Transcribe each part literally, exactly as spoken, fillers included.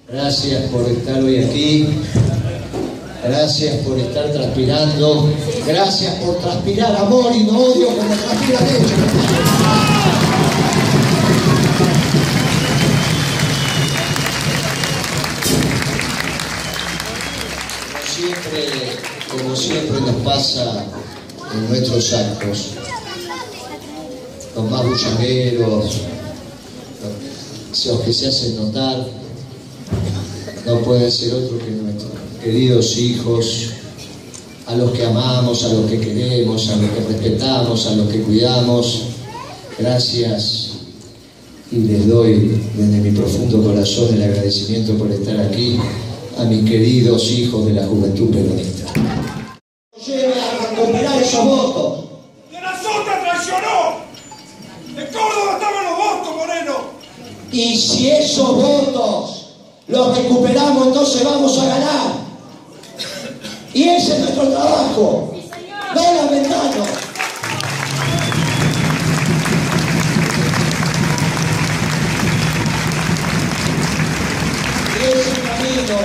Gracias por estar hoy aquí. Gracias por estar transpirando. Gracias por transpirar amor y no odio como transpiran ellos. Siempre, como siempre nos pasa en nuestros actos, los más bullangueros, los que se hacen notar, no pueden ser otro que nuestros queridos hijos, a los que amamos, a los que queremos, a los que respetamos, a los que cuidamos. Gracias, y les doy desde mi profundo corazón el agradecimiento por estar aquí a mis queridos hijos de la juventud peronista. Lleve a recuperar esos votos. ¡De la Sota traicionó! ¡En Córdoba estaban los votos, Moreno! Y si esos votos los recuperamos, entonces vamos a ganar. Y ese es nuestro trabajo. No lamentarnos. Y ese camino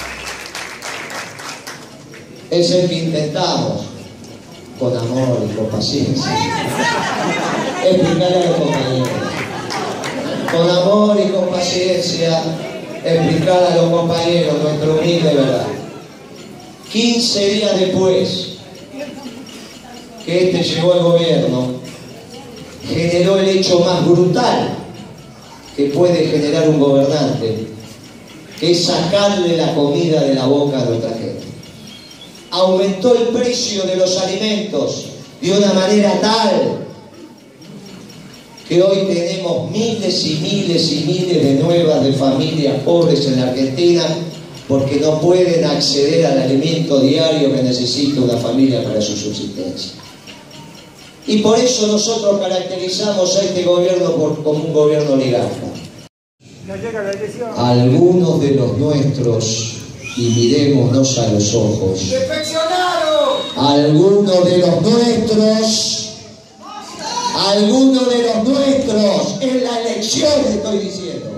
es el que intentamos, con amor y con paciencia, explicarle a los compañeros. Con amor y con paciencia, explicar a los compañeros nuestra humilde verdad. quince días después que este llegó al gobierno, generó el hecho más brutal que puede generar un gobernante, que es sacarle la comida de la boca a nuestra gente. Aumentó el precio de los alimentos de una manera tal que hoy tenemos miles y miles y miles de nuevas de familias pobres en la Argentina porque no pueden acceder al alimento diario que necesita una familia para su subsistencia. Y por eso nosotros caracterizamos a este gobierno por, como un gobierno oligarca. Algunos de los nuestros, y mirémonos a los ojos, algunos de los nuestros Algunos de los nuestros, en la elección estoy diciendo,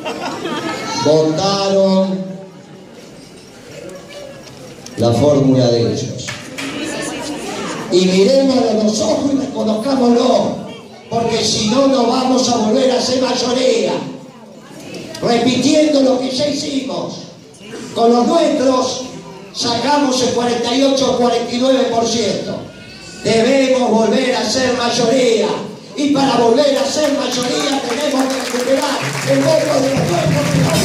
votaron la fórmula de ellos. Y miremos a los ojos y reconozcámoslo, porque si no, no vamos a volver a ser mayoría, repitiendo lo que ya hicimos. Con los nuestros sacamos el cuarenta y ocho o cuarenta y nueve por ciento. Debemos volver a ser mayoría, y para volver a ser mayoría tenemos que recuperar el voto de los nuestros que no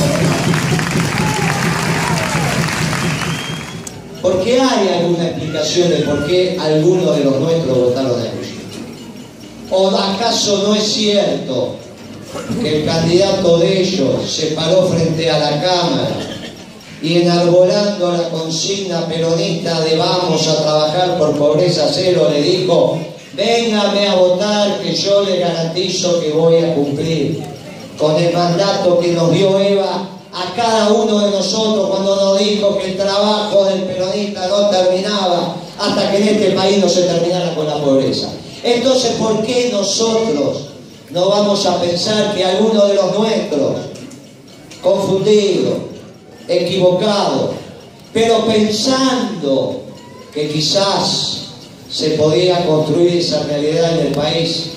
votaron. ¿Por qué hay alguna explicación de por qué algunos de los nuestros votaron a ellos? ¿O acaso no es cierto que el candidato de ellos se paró frente a la Cámara y enarbolando la consigna peronista de vamos a trabajar por pobreza cero, le dijo: véngame a votar que yo le garantizo que voy a cumplir con el mandato que nos dio Eva a cada uno de nosotros cuando nos dijo que el trabajo del peronista no terminaba hasta que en este país no se terminara con la pobreza? Entonces, ¿por qué nosotros no vamos a pensar que alguno de los nuestros, confundido, equivocado, pero pensando que quizás se podía construir esa realidad en el país,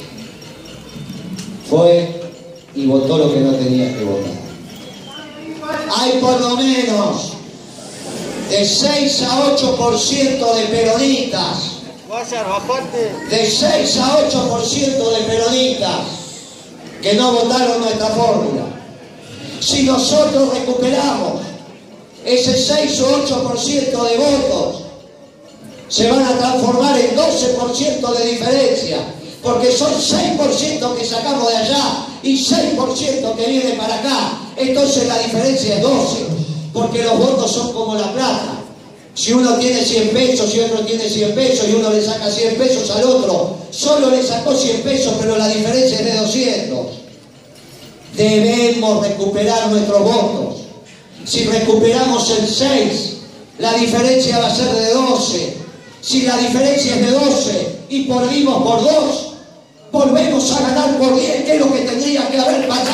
fue y votó lo que no tenía que votar? Hay por lo menos de seis a ocho por ciento de peronistas, de seis a ocho por ciento de peronistas que no votaron nuestra fórmula. Si nosotros recuperamos ese seis o ocho por ciento de votos, se van a transformar en doce por ciento de diferencia, porque son seis por ciento que sacamos de allá y seis por ciento que viene para acá. Entonces la diferencia es doce, porque los votos son como la plata. Si uno tiene cien pesos y otro tiene cien pesos y uno le saca cien pesos al otro, solo le sacó cien pesos, pero la diferencia es de doscientos. Debemos recuperar nuestros votos. Si recuperamos el seis, la diferencia va a ser de doce. Si la diferencia es de doce y perdimos por dos, volvemos a ganar por diez, que es lo que tendría que haber pasado.